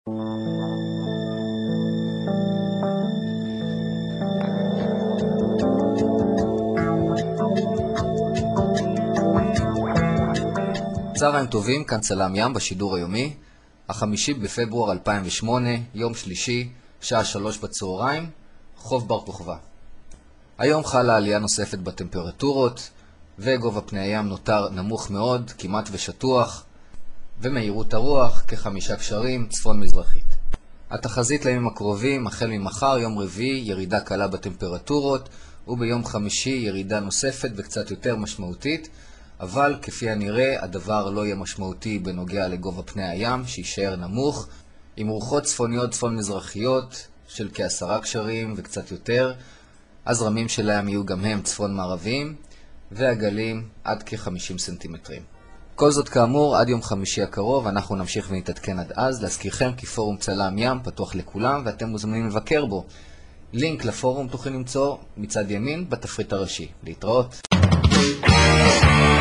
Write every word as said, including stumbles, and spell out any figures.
צהריים טובים, כאן צלם ים בשידור היומי, החמישי בפברואר אלפיים ושמונה, יום שלישי, שעה שלוש בצהריים, חוף בר כוכבא. היום חלה עלייה נוספת בטמפרטורות, וגובה פני הים נותר נמוך מאוד, כמעט ושטוח, ומהירות הרוח כחמישה קשרים צפון מזרחית. התחזית לימים הקרובים, החל ממחר, יום רביעי, ירידה קלה בטמפרטורות, וביום חמישי ירידה נוספת וקצת יותר משמעותית, אבל כפי הנראה הדבר לא יהיה משמעותי בנוגע לגובה פני הים, שישאר נמוך, עם רוחות צפוניות צפון מזרחיות של כעשרה קשרים וקצת יותר, הזרמים שלהם יהיו גם הם צפון מערביים, והגלים עד כ-חמישים סנטימטרים. כל זאת כאמור עד יום חמישי הקרוב, אנחנו נמשיך ונתעדכן עד אז. להזכירכם כי פורום צלם ים פתוח לכולם ואתם מוזמנים לבקר בו. לינק לפורום תוכלו למצוא מצד ימין בתפריט הראשי. להתראות.